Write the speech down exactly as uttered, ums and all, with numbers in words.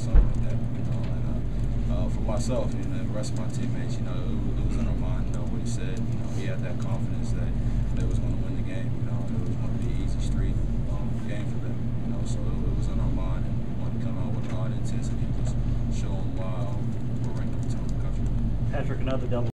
something like that. You know, and uh, uh, for myself, you know, the rest of my teammates, you know, it, was- it was in our mind. You know what he said. You know, he had that confidence that they was going to win the game. You know, it was going to be an easy street um, game for them. You know, so it, it was in our mind, and we wanted to come out with a lot of intensity, just showing why we're ranked number two in the country. Patrick, another double.